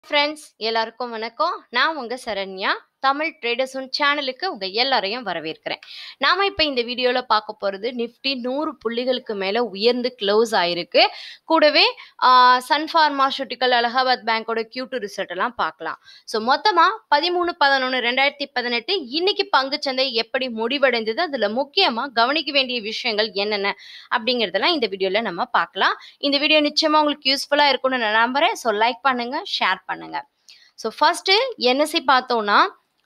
Friends எல்லாருக்கும் வணக்கம். நான் உங்க சரண்யா. தமிழ் ட்ரேடர்ஸ் ஒன் சேனலுக்கு உங்க எல்லாரையும் வரவேற்கிறேன். நாம இப்ப இந்த வீடியோல பார்க்க போறது நிஃப்டி 100 புள்ளிகளுக்கு மேல உயர்ந்து க்ளோஸ் ஆயிருக்கு. கூடவே சன் ஃபார்மாசூட்டிக்கல், அலகாபாத் பேங்கோட Q2 ரிசல்ட் எல்லாம் பார்க்கலாம். ஸோ மொத்தமா 13/11/2018 இன்னைக்கு பங்குச்சந்தை எப்படி முடிவடைந்தது, அதுல முக்கியமா கவனிக்க வேண்டிய விஷயங்கள் என்னென்ன அப்படிங்கறதெல்லாம் இந்த வீடியோல நம்ம பார்க்கலாம். இந்த வீடியோ நிச்சயமா உங்களுக்கு யூஸ்ஃபுல்லா இருக்கும்னு நான் நம்புறேன். ஸோ லைக் பண்ணுங்க, ஷேர் பண்ணுங்க. ஸோ ஃபர்ஸ்ட் NSE பார்த்தோம்னா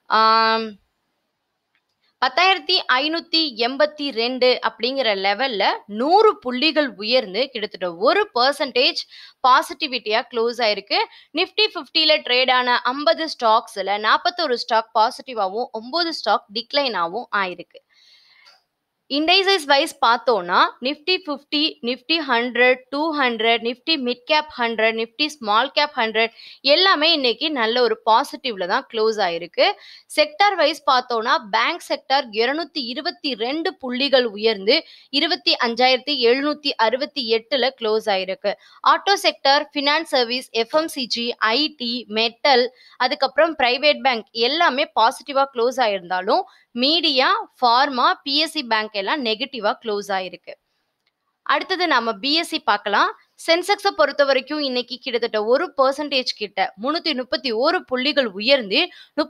10,582 அப்படிங்கிற லெவல்ல 100 புள்ளிகள் உயர்ந்து கிட்டத்தட்ட 1% பாசிட்டிவிட்டியா க்ளோஸ் ஆயிருக்கு. நிஃப்டி 50ல ட்ரேட் ஆன 50 ஸ்டாக்ஸ்ல 41 ஸ்டாக் பாசிட்டிவாகவும் 9 ஸ்டாக் டிக்ளைனாகவும் ஆயிருக்கு. இண்டைசஸ் வைஸ் பார்த்தோம்னா Nifty 50, Nifty 100, 200, Nifty mid cap 100, Nifty small cap 100 எல்லாமே இன்னைக்கு நல்ல ஒரு பாசிட்டிவ்ல தான் க்ளோஸ் ஆயிருக்கு. செக்டார் வைஸ் பார்த்தோம்னா பேங்க் செக்டார் 222 புள்ளிகள் உயர்ந்து 25,768ல க்ளோஸ் ஆயிருக்கு. Auto sector, finance service, FMCG, IT, metal, அதுக்கப்புறம் பிரைவேட் பேங்க் எல்லாமே பாசிட்டிவா க்ளோஸ் ஆயிருந்தாலும் மீடியா, ஃபார்மா, PSE பேங்க் எல்லாம் நெகட்டிவா க்ளோஸ் ஆயிருக்கு. அடுத்தது நம்ம BSE பார்க்கலாம். சென்செக்ஸை பொறுத்த வரைக்கும் இன்னைக்கு கிட்டத்தட்ட 1% கிட்ட 331 புள்ளிகள் உயர்ந்து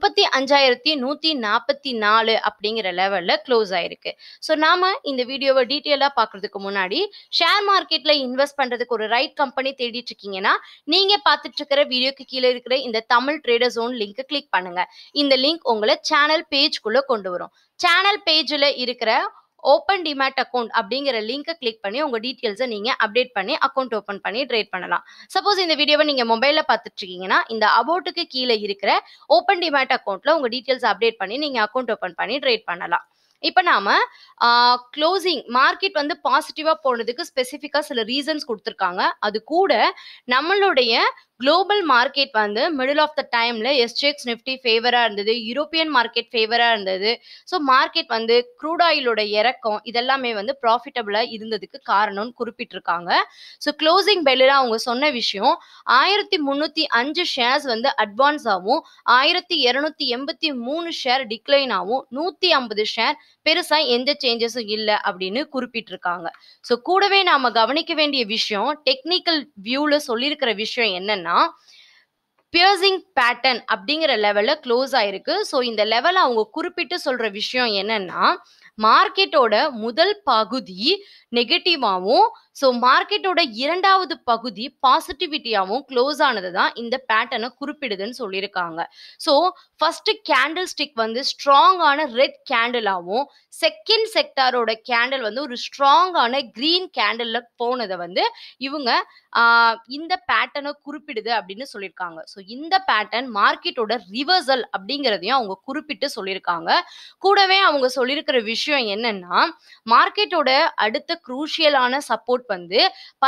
35,144 அப்படிங்கிற லெவல்ல க்ளோஸ் ஆயிருக்கு. ஸோ நாம இந்த வீடியோவை டீட்டெயிலா பார்க்கறதுக்கு முன்னாடி ஷேர் மார்க்கெட்ல இன்வெஸ்ட் பண்றதுக்கு ஒரு ரைட் கம்பெனி தேடிட்டு இருக்கீங்கன்னா நீங்க பார்த்துட்டு இருக்கிற வீடியோக்கு கீழே இருக்கிற இந்த Tamil trader zone link click பண்ணுங்க. இந்த லிங்க் உங்களை சேனல் பேஜ்குள்ள கொண்டு வரும். சேனல் பேஜ்ல இருக்கிற ஓப்பன் டிமேட் அக்கௌண்ட் அப்படிங்கிற லிங்கை கிளிக் பண்ணி உங்க டீட்டெயில்ஸை நீங்க அப்டேட் பண்ணி அக்கௌண்ட் ஓப்பன் பண்ணி ட்ரேட் பண்ணலாம். சப்போஸ் இந்த வீடியோவை நீங்க மொபைல்ல பார்த்துட்டு இருக்கீங்கன்னா இந்த அபவுட்டுக்கு கீழே இருக்கிற ஓப்பன் டிமேட் அக்கௌண்ட்ல உங்க டீட்டெயில்ஸ் அப்டேட் பண்ணி நீங்க அக்கௌண்ட் ஓப்பன் பண்ணி ட்ரேட் பண்ணலாம். இப்போ நாம க்ளோசிங் மார்க்கெட் வந்து பாசிட்டிவா போனதுக்கு ஸ்பெசிஃபிக்கா சில ரீசன்ஸ் கொடுத்துருக்காங்க. அது கூட நம்மளுடைய குளோபல் மார்க்கெட் வந்து மிடில் ஆஃப் த டைம்ல SGX நிஃப்டி ஃபேவரா இருந்தது, யூரோப்பியன் மார்க்கெட் ஃபேவரா இருந்தது. ஸோ மார்க்கெட் வந்து க்ரூட் ஆயிலோட இறக்கம் இதெல்லாமே வந்து ப்ராஃபிட்டபிளா இருந்ததுக்கு காரணம்னு குறிப்பிட்டிருக்காங்க. ஸோ க்ளோசிங் பெல்லில் அவங்க சொன்ன விஷயம் 1,305 ஷேர்ஸ் வந்து அட்வான்ஸ் ஆகும், 1,283 ஷேர் டிக்ளைன் ஆகும், 150 ஷேர் பெருசா எந்த சேஞ்சஸும் இல்லை அப்படின்னு குறிப்பிட்டிருக்காங்க. ஸோ கூடவே நாம கவனிக்க வேண்டிய விஷயம் டெக்னிக்கல் வியூல சொல்லியிருக்கிற விஷயம் என்னன்னா பியர்சிங் பேட்டர்ன் அப்படிங்கிற லெவல்ல க்ளோஸ் ஆயிருக்கு. ஸோ இந்த லெவல் அவங்க குறிப்பிட்டு சொல்ற விஷயம் என்னன்னா மார்க்கெட்டோட முதல் பகுதி நெகட்டிவாகவும் ஸோ மார்க்கெட்டோட இரண்டாவது பகுதி பாசிட்டிவிட்டியாகவும் க்ளோஸ் ஆனது தான் இந்த பேட்டர்னை குறிப்பிடுதுன்னு சொல்லியிருக்காங்க. ஸோ ஃபர்ஸ்ட் கேண்டில் ஸ்டிக் வந்து ஸ்ட்ராங்கான ரெட் கேண்டிலாகவும் செகண்ட் செக்டாரோட கேண்டில் வந்து ஒரு ஸ்ட்ராங்கான கிரீன் கேண்டில்ல போனதை வந்து இவங்க இந்த பேட்டர்னை குறிப்பிடுது அப்படின்னு சொல்லியிருக்காங்க. ஸோ இந்த பேட்டர்ன் மார்க்கெட்டோட ரிவர்சல் அப்படிங்கிறதையும் அவங்க குறிப்பிட்டு சொல்லியிருக்காங்க. கூடவே அவங்க சொல்லியிருக்கிற விஷயம் என்னன்னா மார்க்கெட்டோட அடுத்த குரூஷியலான சப்போர்ட் வந்து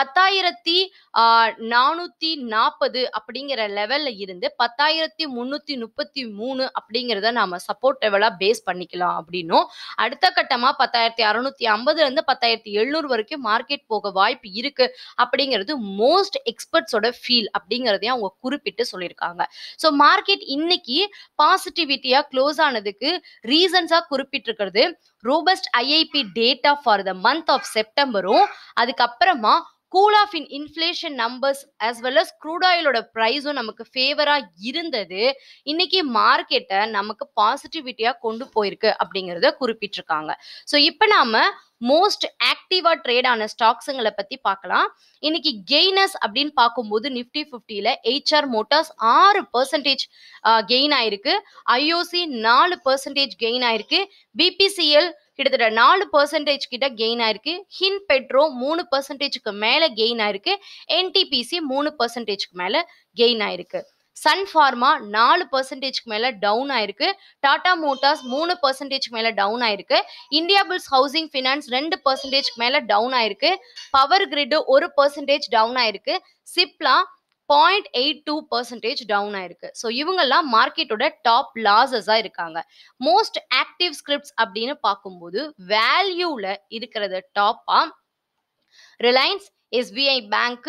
10,440 அப்படிங்கிற லெவல்ல இருந்து 10,333 அப்படிங்கிறத நாம சப்போர்ட் லெவலா பேஸ் பண்ணிக்கலாம் அப்படின்னும் அடுத்த கட்டமா 10,650 இருந்து 10,700 வரைக்கும் மார்க்கெட் போக வாய்ப்பு இருக்கு அப்படிங்கிறது மோஸ்ட் எக்ஸ்பர்ட்ஸோட ஃபீல் அப்படிங்கிறதையும் அவங்க குறிப்பிட்டு சொல்லியிருக்காங்க. ஸோ மார்க்கெட் இன்னைக்கு பாசிட்டிவிட்டியா க்ளோஸ் ஆனதுக்கு ரீசன்ஸா குறிப்பிட்டிருக்கிறது robust IIP data for the month of செப்டம்பரும் அதுக்கப்புறமா cool off in inflation numbers as well as crude ஆயிலோட ப்ரைஸும் நமக்கு ஃபேவரா இருந்தது. இன்னைக்கு மார்க்கெட்டை நமக்கு பாசிட்டிவிட்டியா கொண்டு போயிருக்கு அப்படிங்கிறத குறிப்பிட்டிருக்காங்க. ஸோ இப்போ நாம மோஸ்ட் ஆக்டிவா ட்ரேட் ஆன ஸ்டாக்ஸுங்களை பத்தி பார்க்கலாம். இன்னைக்கு கெய்னர்ஸ் அப்படின்னு பார்க்கும்போது நிஃப்டி 50ல HR மோட்டார்ஸ் 6% கெயின் ஆயிருக்கு, IOC 4% கெயின் ஆயிருக்கு, BPCL கிட்டத்தட்ட 4% கிட்ட கெயின் ஆயிருக்கு, ஹின் பெட்ரோ 3%க்கு மேல கெயின் ஆயிருக்கு, NTPC 3%க்கு மேல கெயின் ஆயிருக்கு, சன் ஃபார்மா 4%க்கு மேல டவுன் ஆயிருக்கு, டாடா மோட்டார்ஸ் 3%க்கு மேல டவுன் ஆயிருக்கு, இந்தியா புல்ஸ் ஹவுசிங் ஃபினான்ஸ் 2%க்கு மேல டவுன் ஆயிருக்கு, பவர் கிரிட் 1% டவுன் ஆயிருக்கு, சிப்லா 0.82% டவுன் ஆயிருக்கு. ஸோ இவங்கெல்லாம் மார்க்கெட்டோட டாப் லாஸஸா இருக்காங்க. மோஸ்ட் ஆக்டிவ் ஸ்கிரிப்ட்ஸ் அப்படின்னு பார்க்கும்போது வேல்யூல இருக்கிறது டாப்பா Reliance, SBI bank,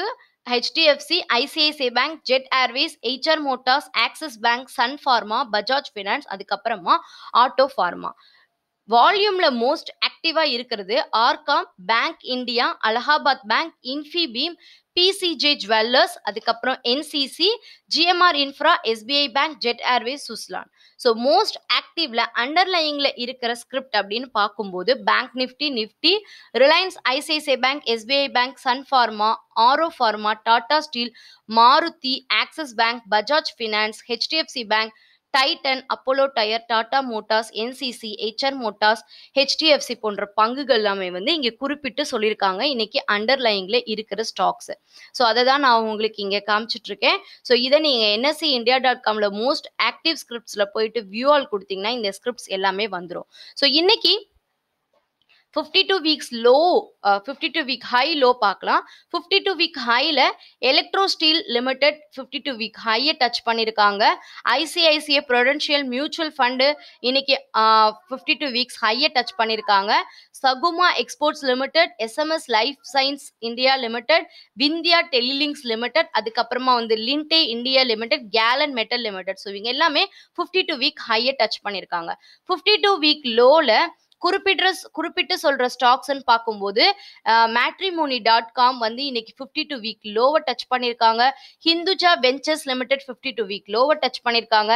HDFC, ICICI Bank, Jet Airways, HR Motors, Axis Bank, Sun Pharma, Bajaj Finance, அதுக்கப்புறமா ஆட்டோ ஃபார்மா. வால்யூம்ல மோஸ்ட் ஆக்டிவா இருக்கிறது RCom, bank India, Allahabad bank, Infibeam, PCJ jewellers, அதுக்கப்புறம் NCC, GMR infra, SBI bank, Jet Airways, Suzlon. So most ஆக்டிவ்ல அண்டர்லையிங்ல இருக்கிற script அப்படின்னு பார்க்கும்போது bank Nifty, Reliance, ICICI bank, SBI bank, Sun pharma, Auro pharma, Tata steel, Maruti, Axis bank, Bajaj finance, HDFC bank, Titan, Apollo tyre, Tata motors, NCC, HR motors, HDFC போன்ற பங்குகள் எல்லாமே வந்து இங்க குறிப்பிட்டு சொல்லியிருக்காங்க இன்னைக்கு அண்டர்லைங்ல இருக்கிற ஸ்டாக்ஸ். ஸோ அதை தான் நான் உங்களுக்கு இங்க காமிச்சிட்டு இருக்கேன். ஸோ இதை நீங்க NSEindia.comல மோஸ்ட் ஆக்டிவ் ஸ்கிரிப்ட்ஸ்ல போயிட்டு வியூ ஆல் கொடுத்தீங்கன்னா இந்த ஸ்கிரிப்ட்ஸ் எல்லாமே வந்துடும். ஸோ இன்னைக்கு 52 weeks low, 52 week high low பார்க்கலாம். 52 வீக் ஹைல எலக்ட்ரோ ஸ்டீல் லிமிடெட் 52 வீக் ஹையை டச் பண்ணியிருக்காங்க. ஐசிஐசிஐ ப்ரொடென்ஷியல் மியூச்சுவல் ஃபண்டு இன்னைக்கு 52 வீக்ஸ் ஹையை டச் பண்ணியிருக்காங்க. Sakuma exports limited, SMS life science India limited, Vindhya telelinks limited, அதுக்கப்புறமா வந்து Linde India limited, Gallantt metal limited. So இவங்க எல்லாமே 52 வீக் ஹையை டச் பண்ணியிருக்காங்க. 52 வீக் லோல குறிப்பிட்டு சொல்ற ஸ்டாக்ஸ்ன்னு பார்க்கும்போது matrimony.com வந்து இன்னைக்கு 52 வீக் லோவை டச் பண்ணியிருக்காங்க. ஹிந்துஜா வெஞ்சர்ஸ் லிமிடெட் 52 வீக் லோவை டச் பண்ணியிருக்காங்க.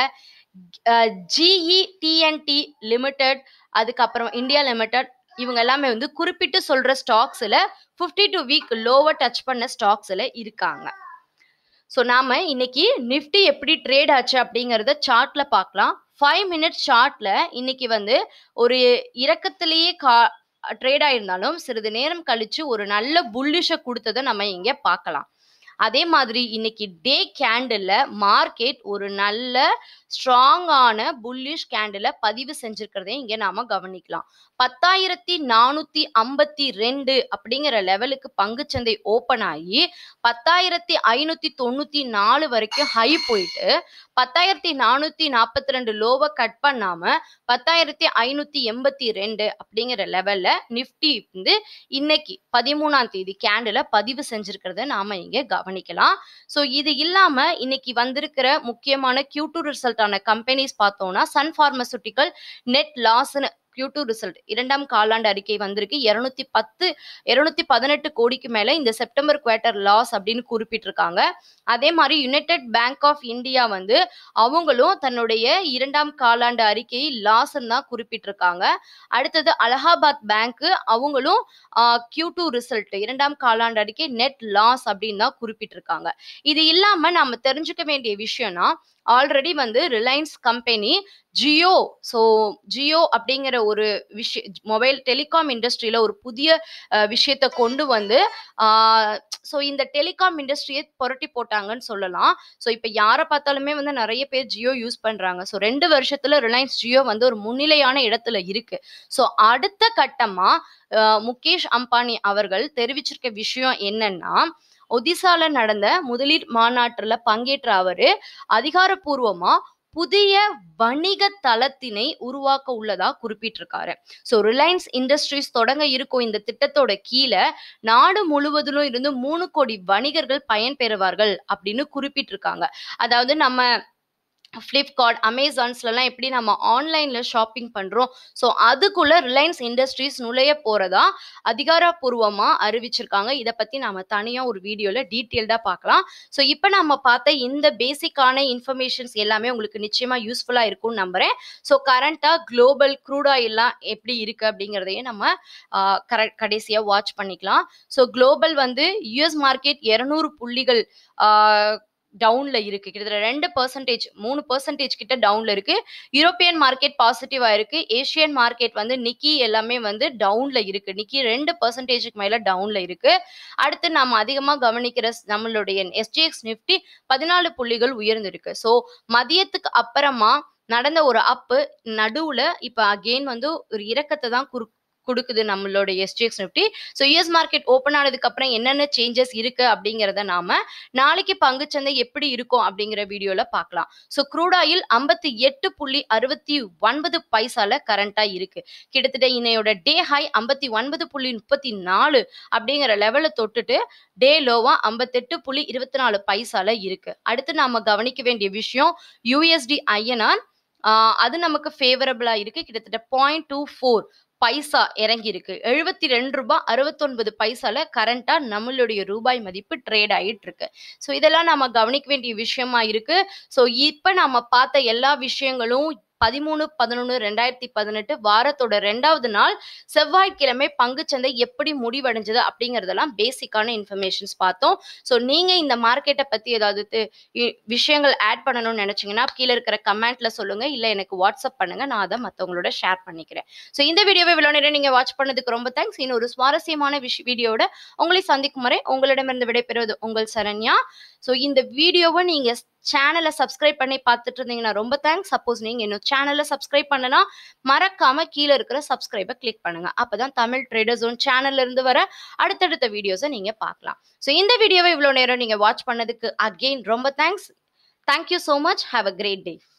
GETNT லிமிடெட், அதுக்கப்புறம் இந்தியா லிமிடெட், இவங்க எல்லாமே வந்து குறிப்பிட்டு சொல்ற ஸ்டாக்ஸ்ல 52 வீக் லோவை டச் பண்ண ஸ்டாக்ஸ்ல இருக்காங்க. ஸோ நாம இன்னைக்கு நிஃப்டி எப்படி ட்ரேட் ஆச்சு அப்படிங்கிறத சார்ட்ல பார்க்கலாம். 5 மினிட்ஸ் சார்ட்ல இன்னைக்கு வந்து ஒரு இறக்கத்திலேயே ட்ரேட் ஆயிருந்தாலும் சிறிது நேரம் கழிச்சு ஒரு நல்ல புல்லிஷை கொடுத்ததை நம்ம இங்க பார்க்கலாம். அதே மாதிரி இன்னைக்கு டே கேண்டில் மார்க்கெட் ஒரு நல்ல ஸ்ட்ராங்கான புல்லிஷ் கேண்டில் பதிவு செஞ்சிருக்கிறதே இங்க நாம கவனிக்கலாம். 10,452 அப்படிங்கிற லெவலுக்கு பங்குச்சந்தை ஓபன் ஆகி 10,594 வரைக்கும் ஹை போயிட்டு 10,442 லோவை கட் பண்ணாம 10,582 அப்படிங்கிற லெவல்ல நிஃப்டி வந்து இன்னைக்கு 13ஆம் தேதி கேண்டில் பதிவு செஞ்சிருக்கிறத நாம இங்க கவனிக்கலாம். ஸோ இது இல்லாம இன்னைக்கு வந்திருக்கிற முக்கியமான Q2 ரிசல்ட்டான கம்பெனிஸ் பார்த்தோம்னா சன் பார்மசூட்டிக்கல் நெட் லாஸ்ன்னு Q2 ரிசல்ட் 2ஆம் காலாண்டு அறிக்கை வந்திருக்கு. 218 கோடிக்கு மேல இந்த செப்டம்பர் குவார்ட்டர் லாஸ் அப்படின்னு குறிப்பிட்டிருக்காங்க. அதே மாதிரி யுனைடெட் பேங்க் ஆஃப் இந்தியா வந்து அவங்களும் தன்னுடைய 2ஆம் காலாண்டு அறிக்கையை லாஸ்ன்னு தான் குறிப்பிட்டிருக்காங்க. அடுத்தது அலகாபாத் பேங்க் அவங்களும் Q2 ரிசல்ட் 2ஆம் காலாண்டு அறிக்கை நெட் லாஸ் அப்படின்னு தான் குறிப்பிட்டிருக்காங்க. இது இல்லாம நம்ம தெரிஞ்சுக்க வேண்டிய விஷயம்னா ஆல்ரெடி வந்து ரிலையன்ஸ் கம்பெனி ஜியோ அப்படிங்கிற ஒரு மொபைல் டெலிகாம் இண்டஸ்ட்ரியில ஒரு புதிய விஷயத்தை கொண்டு வந்து ஸோ இந்த டெலிகாம் இண்டஸ்ட்ரியை புரட்டி போட்டாங்கன்னு சொல்லலாம். ஸோ இப்போ யாரை பார்த்தாலுமே வந்து நிறைய பேர் ஜியோ யூஸ் பண்றாங்க. ஸோ 2 வருஷத்துல ரிலையன்ஸ் ஜியோ வந்து ஒரு முன்னிலையான இடத்துல இருக்கு. ஸோ அடுத்த கட்டமா முகேஷ் அம்பானி அவர்கள் தெரிவிச்சிருக்க விஷயம் என்னன்னா ஒடிசால நடந்த முதலீடு மாநாட்டுல பங்கேற்ற அவரு அதிகாரப்பூர்வமா புதிய வணிக தளத்தினை உருவாக்க உள்ளதா குறிப்பிட்டிருக்காரு. ஸோ ரிலையன்ஸ் இண்டஸ்ட்ரீஸ் தொடங்க இருக்கும் இந்த திட்டத்தோட கீழே நாடு முழுவதிலும் இருந்து 3 கோடி வணிகர்கள் பயன்பெறுவார்கள் அப்படின்னு குறிப்பிட்டிருக்காங்க. அதாவது நம்ம ஃப்ளிப்கார்ட், அமேசான்ஸ்லாம் எப்படி நம்ம ஆன்லைன்ல ஷாப்பிங் பண்றோம், ஸோ அதுக்குள்ள ரிலையன்ஸ் இண்டஸ்ட்ரீஸ் நுழைய போறதா அதிகாரப்பூர்வமா அறிவிச்சிருக்காங்க. இதை பத்தி நாம தனியா ஒரு வீடியோல டீட்டெயில்டா பார்க்கலாம். ஸோ இப்போ நம்ம பார்த்த இந்த பேசிக்கான இன்ஃபர்மேஷன்ஸ் எல்லாமே உங்களுக்கு நிச்சயமா யூஸ்ஃபுல்லா இருக்கும்னு நம்புறேன். ஸோ கரண்டா குளோபல் க்ரூட் ஆயில்லாம் எப்படி இருக்கு அப்படிங்கிறதையும் நம்ம கடைசியா வாட்ச் பண்ணிக்கலாம். ஸோ குளோபல் வந்து US மார்க்கெட் 200 புள்ளிகள் டவுன்ல இருக்கு. கிட்டத்தட்ட 2%, 3% கிட்ட டவுன்ல இருக்கு. யூரோப்பியன் மார்க்கெட் பாசிட்டிவா இருக்கு. ஏசியன் மார்க்கெட் வந்து நிக்கி எல்லாமே வந்து டவுன்ல இருக்கு. நிக்கி 2%க்கு மேல டவுன்ல இருக்கு. அடுத்து நாம அதிகமா கவனிக்கிற நம்மளுடைய SGX நிஃப்டி 14 புள்ளிகள் உயர்ந்திருக்கு. ஸோ மதியத்துக்கு அப்புறமா நடந்த ஒரு அப்பு நடுவுல இப்ப அகெயின் வந்து ஒரு இறக்கத்தை தான் குடுக்குது நம்மளோட SGX Nifty. So US market open ஆனதுக்கு அப்புறம் என்னென்ன சேஞ்சஸ் இருக்கு அப்படிங்கிறத நாம நாளைக்கு பங்குச்சந்தை எப்படி இருக்கும் அப்படிங்கிற வீடியோல பார்க்கலாம். ஸோ க்ரூட் ஆயில் 58.69 பைசால கரண்டா இருக்கு. கிட்டத்தட்ட இன்னையோட டே ஹை 59.34 அப்படிங்கிற லெவலை தொட்டுட்டு டே லோவா 58.24 பைசால இருக்கு. அடுத்து நாம கவனிக்க வேண்டிய விஷயம் USD INR. அது நமக்கு ஃபேவரபிளா இருக்கு. கிட்டத்தட்ட 0.24 பைசா இறங்கி இருக்கு. 72.69 பைசால கரண்டா நம்மளுடைய ரூபாய் மதிப்பு ட்ரேட் ஆயிட்டு இருக்கு. ஸோ இதெல்லாம் நாம கவனிக்க வேண்டிய விஷயமா இருக்கு. ஸோ இப்ப நாம பார்த்த எல்லா விஷயங்களும் 13/11/2018 வாரத்தோட 2வது நாள் செவ்வாய்க்கிழமை பங்குச்சந்தை எப்படி முடிவடைஞ்சது அப்படிங்கறதெல்லாம் பேசிக்கான இன்ஃபர்மேஷன்ஸ் பார்த்தோம். ஸோ நீங்க இந்த மார்க்கெட்டை பத்தி ஏதாவது விஷயங்கள் ஆட் பண்ணணும்னு நினைச்சீங்கன்னா கீழே இருக்கிற கமெண்ட்ல சொல்லுங்க, இல்ல எனக்கு வாட்ஸ்அப் பண்ணுங்க, நான் அதை மற்றவங்களோட ஷேர் பண்ணிக்கிறேன். ஸோ இந்த வீடியோவை இவ்வளவு நேரம் நீங்க வாட்ச் பண்ணதுக்கு ரொம்ப தேங்க்ஸ். இன்னொரு சுவாரஸ்யமான வீடியோட உங்களை சந்திக்கும் வரை உங்களிடமிருந்து விடைபெறுவது உங்கள் சரண்யா. ஸோ இந்த வீடியோவை நீங்க சேனலை சப்ஸ்கிரைப் பண்ணி பார்த்துட்டு இருந்தீங்கன்னா ரொம்ப தேங்க்ஸ். சப்போஸ் நீங்க இன்னும் சேனலை சப்ஸ்கிரைப் பண்ணனா மறக்காம கீழே இருக்கிற சப்ஸ்கிரைபை கிளிக் பண்ணுங்க. அப்பதான் தமிழ் ட்ரேடர் ஜோன் சேனல்ல இருந்து வர அடுத்தடுத்த வீடியோஸை நீங்க பார்க்கலாம். ஸோ இந்த வீடியோவை இவ்வளவு நேரம் நீங்க வாட்ச் பண்ணதுக்கு அகெயின் ரொம்ப thanks. Thank you so much. Have a great day.